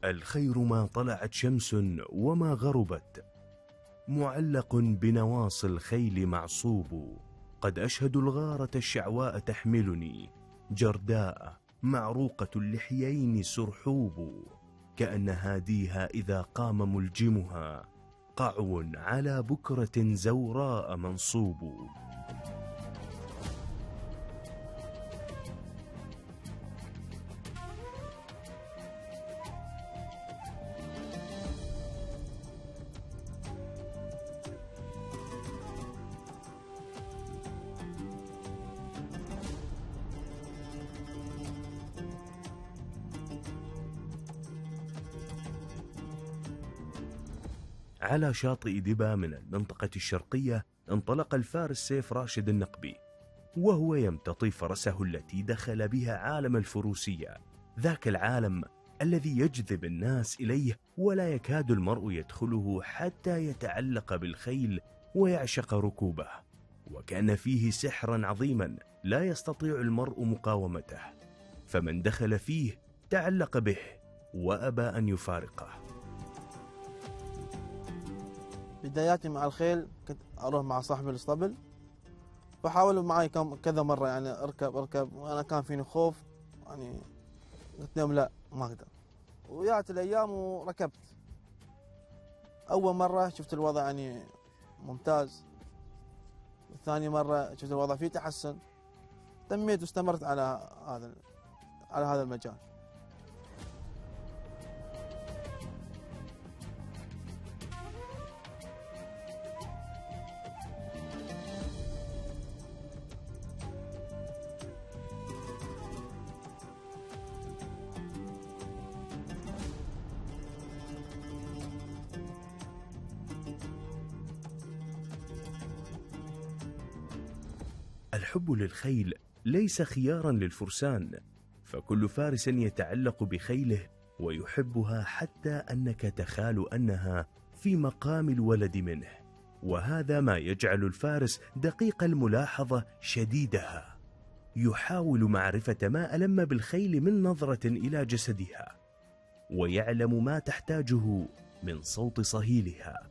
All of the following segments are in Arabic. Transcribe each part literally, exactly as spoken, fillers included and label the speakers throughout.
Speaker 1: الخير ما طلعت شمس وما غربت، معلق بنواصي الخيل معصوب. قد أشهد الغارة الشعواء تحملني، جرداء معروقة اللحيين سرحوب. كأن هاديها إذا قام ملجمها، قعو على بكرة زوراء منصوب. على شاطئ دبا من المنطقة الشرقية انطلق الفارس سيف راشد النقبي، وهو يمتطي فرسه التي دخل بها عالم الفروسية، ذاك العالم الذي يجذب الناس إليه ولا يكاد المرء يدخله حتى يتعلق بالخيل ويعشق ركوبه، وكان فيه سحرا عظيما لا يستطيع المرء مقاومته، فمن دخل فيه تعلق به وأبى أن يفارقه.
Speaker 2: بداياتي مع الخيل كنت أروح مع صاحبي الاسطبل، فحاولوا معي كذا مرة يعني أركب أركب وأنا كان فيني خوف، يعني قلت لهم لا ما أقدر، وجاءت الأيام وركبت. أول مرة شفت الوضع يعني ممتاز، ثاني مرة شفت الوضع فيه تحسن، تميت واستمرت على هذا على هذا المجال.
Speaker 1: الحب للخيل ليس خيارا للفرسان، فكل فارس يتعلق بخيله ويحبها حتى أنك تخال أنها في مقام الولد منه، وهذا ما يجعل الفارس دقيق الملاحظة شديدها، يحاول معرفة ما ألم بالخيل من نظرة إلى جسدها، ويعلم ما تحتاجه من صوت صهيلها.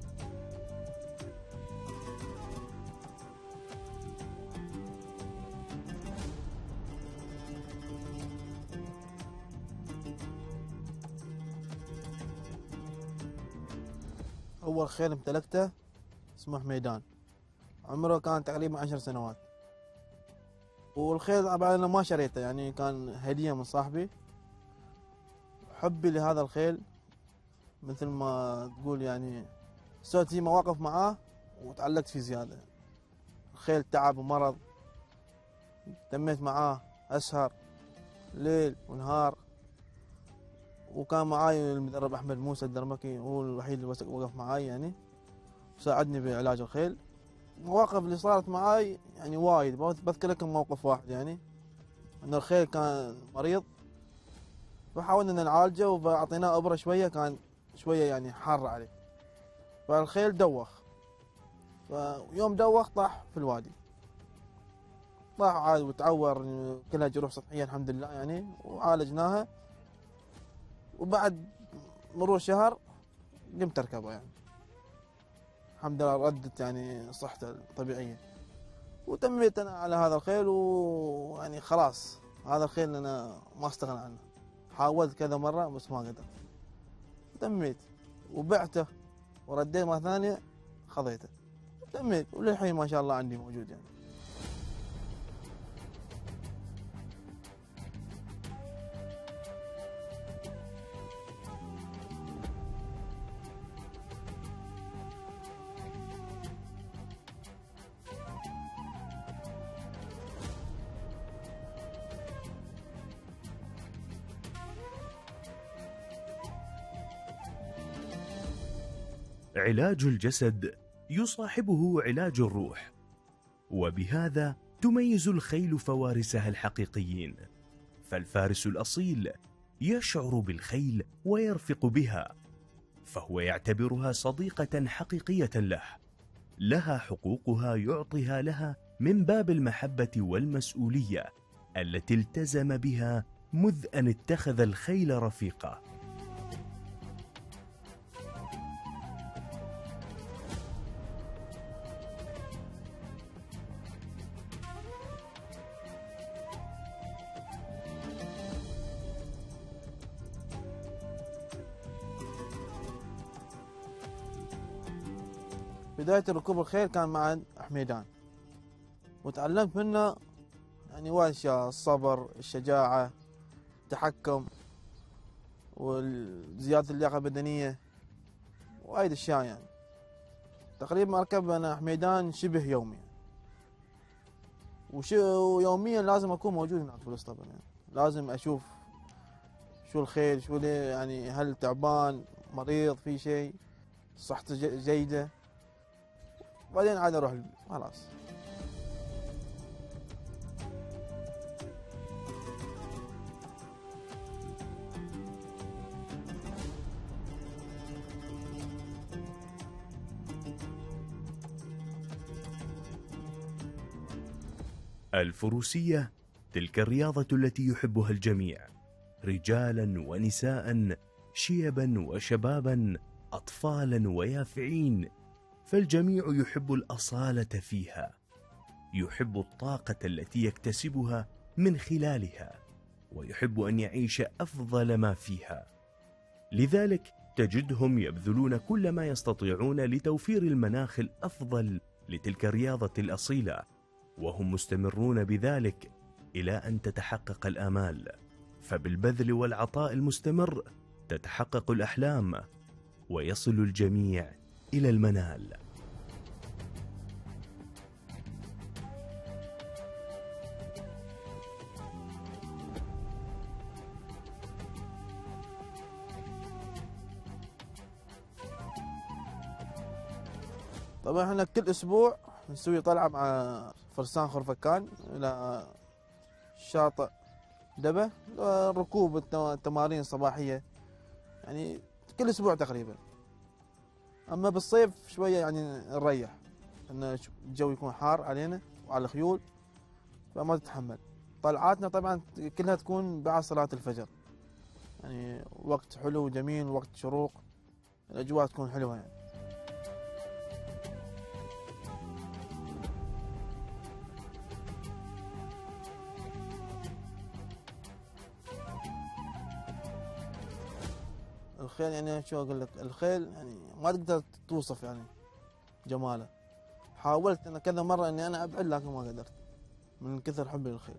Speaker 2: أول خيل امتلكته اسمه حميدان، عمره كان تقريبا عشر سنوات، والخيل طبعا أنا ما شريته، يعني كان هدية من صاحبي. حبي لهذا الخيل مثل ما تقول يعني سويت فيه مواقف معاه وتعلقت فيه زيادة. الخيل تعب ومرض، تميت معاه أسهر ليل ونهار، وكان معاي المدرب أحمد موسى الدرمكي، هو الوحيد اللي وقف معاي يعني وساعدني بعلاج الخيل. المواقف اللي صارت معاي يعني وايد، بذكر لكم موقف واحد، يعني أن الخيل كان مريض فحاولنا أن نعالجه وأعطيناه إبرة شوية، كان شوية يعني حار عليه، فالخيل دوخ، فيوم دوخ طاح في الوادي، طاح عاد وتعور، كلها جروح سطحية الحمد لله يعني، وعالجناها، وبعد مرور شهر قمت أركبه يعني الحمد لله، ردت يعني صحته الطبيعية، وتميت أنا على هذا الخيل، ويعني خلاص هذا الخيل أنا ما استغنى عنه، حاولت كذا مرة بس ما قدرت، تميت وبعته ورديت مرة ثانية خذيته تميت، وللحين ما شاء الله عندي موجود يعني.
Speaker 1: علاج الجسد يصاحبه علاج الروح، وبهذا تميز الخيل فوارسها الحقيقيين، فالفارس الأصيل يشعر بالخيل ويرفق بها، فهو يعتبرها صديقة حقيقية له، لها حقوقها يعطيها لها من باب المحبة والمسؤولية التي التزم بها مذ أن اتخذ الخيل رفيقا.
Speaker 2: بداية ركوب الخيل كان مع حميدان، وتعلمت منه يعني وايد أشياء: الصبر، الشجاعة، التحكم، وزيادة اللياقة البدنية، وايد أشياء. يعني تقريبا أركب أنا حميدان شبه يومي، ويوميا لازم أكون موجود هناك في الاسطبل. يعني لازم أشوف شو الخيل، شو يعني هل تعبان، مريض، في شيء، صحته جيدة، بعدين عاد أروح خلاص.
Speaker 1: الفروسية تلك الرياضة التي يحبها الجميع، رجالا ونساء، شيبا وشبابا، أطفالا ويافعين، فالجميع يحب الأصالة فيها، يحب الطاقة التي يكتسبها من خلالها، ويحب أن يعيش أفضل ما فيها. لذلك تجدهم يبذلون كل ما يستطيعون لتوفير المناخ الأفضل لتلك الرياضة الأصيلة، وهم مستمرون بذلك إلى أن تتحقق الآمال، فبالبذل والعطاء المستمر تتحقق الأحلام ويصل الجميع إلى المنال.
Speaker 2: طبعا احنا كل اسبوع نسوي طلعه مع فرسان خرفكان الى شاطئ دبه، ركوب التمارين الصباحيه، يعني كل اسبوع تقريبا. اما بالصيف شويه يعني نريح، ان الجو يكون حار علينا وعلى الخيول فما تتحمل. طلعاتنا طبعا كلها تكون بعد صلاه الفجر، يعني وقت حلو وجميل، وقت شروق، الاجواء تكون حلوه يعني. الخيل يعني شو اقول لك، الخيل يعني ما تقدر توصف يعني جماله. حاولت انا كذا مره اني انا ابعد لكن ما قدرت من كثر حبي للخيل.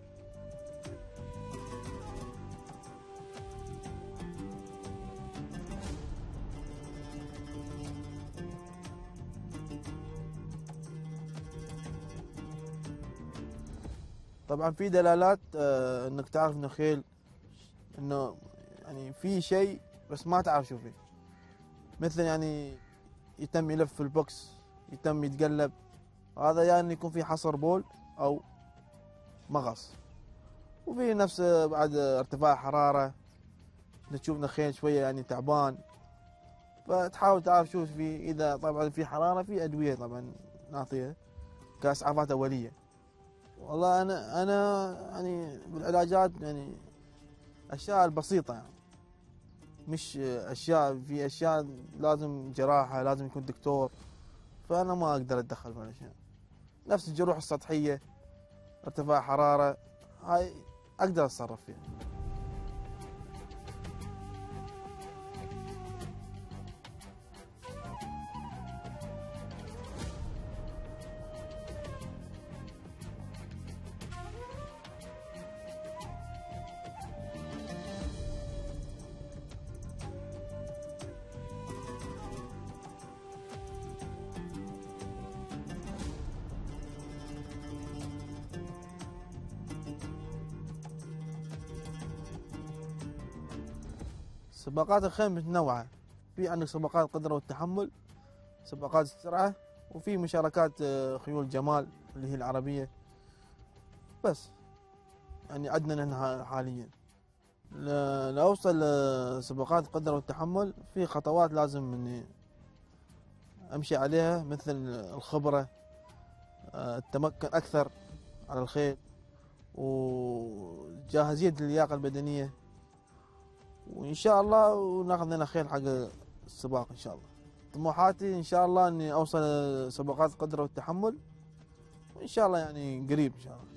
Speaker 2: طبعا في دلالات آه انك تعرف ان الخيل انه يعني في شيء بس ما تعرف شو فيه، مثل يعني يتم يلف في البوكس، يتم يتقلب، هذا يعني يكون في حصر بول او مغص. وفي نفس بعد ارتفاع حراره، تشوف الخيل شويه يعني تعبان، فتحاول تعرف شو فيه. اذا طبعا في حراره في ادويه طبعا نعطيها كاسعافات اوليه. والله انا انا يعني بالعلاجات يعني اشياء البسيطه، يعني مش اشياء، في اشياء لازم جراحه، لازم يكون دكتور، فانا ما اقدر اتدخل في الاشياء. نفس الجروح السطحيه، ارتفاع حراره، هاي اقدر اتصرف فيها. سباقات الخيل متنوعة، في عندك سباقات القدرة والتحمل، سباقات السرعة، وفي مشاركات خيول جمال اللي هي العربية. بس يعني عندنا نحن حاليا لأوصل لسباقات القدرة والتحمل في خطوات لازم اني امشي عليها، مثل الخبرة، التمكن اكثر على الخيل، وجاهزية اللياقة البدنية، وان شاء الله وناخذ لنا خيل حق السباق ان شاء الله. طموحاتي ان شاء الله اني اوصل سباقات القدرة والتحمل، وان شاء الله يعني قريب ان شاء الله.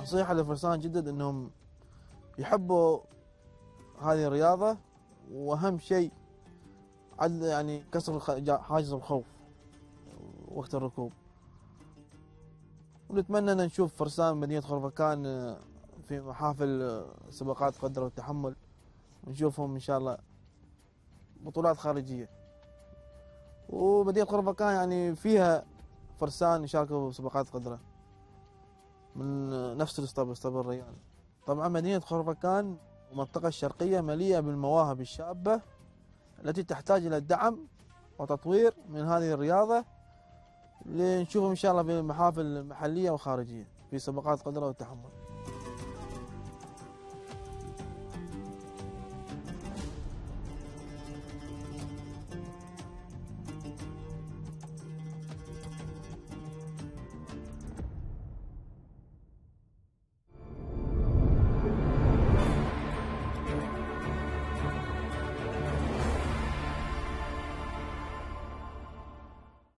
Speaker 2: نصيحة للفرسان الجدد انهم يحبوا هذه الرياضة، واهم شيء عد يعني كسر الخ- حاجز الخوف وقت الركوب. ونتمنى ان نشوف فرسان مدينة خرفكان في محافل سباقات قدر والتحمل، ونشوفهم ان شاء الله بطولات خارجية. ومدينة خرفكان يعني فيها فرسان يشاركوا بسباقات قدرة من نفس الاسطبل، اسطبل الريان. طبعا مدينة خرفكان المنطقة الشرقية مليئة بالمواهب الشابة التي تحتاج إلى الدعم وتطوير من هذه الرياضة، لنشوفهم إن شاء الله في المحافل المحلية وخارجية في سباقات قدرة والتحمل.